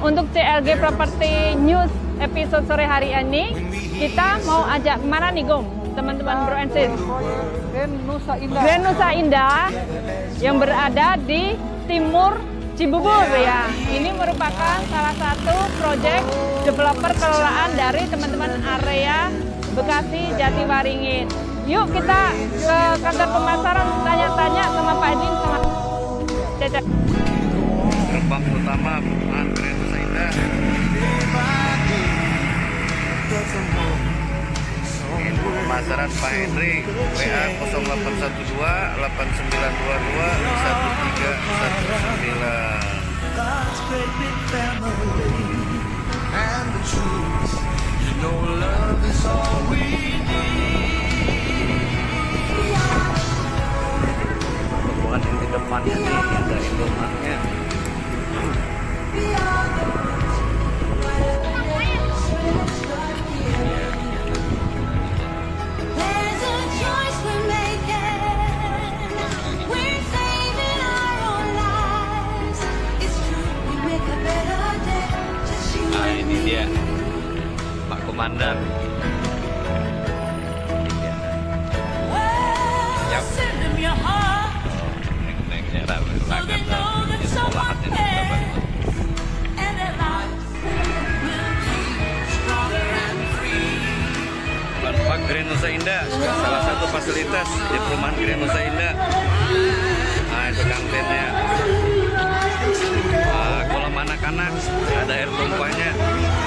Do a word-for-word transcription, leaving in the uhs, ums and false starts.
untuk C L G Property News episode sore hari ini, kita mau ajak kemana nih, Gom? Teman-teman Bro and Sis. Grand Nusa Indah. Grand Nusa Indah yang berada di timur Cibubur ya. Ini merupakan salah satu proyek developer kelolaan dari teman-teman area Bekasi Jatiwaringin. Yuk kita ke kantor pemasaran tanya-tanya sama Pak Edwin sama Cecep. Gerbang utama Grand Nusa Indah. Pemasaran Pak Henry, W A nol delapan satu dua delapan sembilan dua dua satu tiga satu sembilan. Bukan yang di depannya nih, ada Indomaretnya. Nah, ini dia Pak Komandan. Siap. Neng-nengnya rame-rame ini sekolahannya juga bagus. Pak Grand Nusa Indah, salah satu fasilitas di perumahan Grand Nusa Indah. Nah, itu kantinnya. Nah, kolam anak-anak, ada air tumpahnya.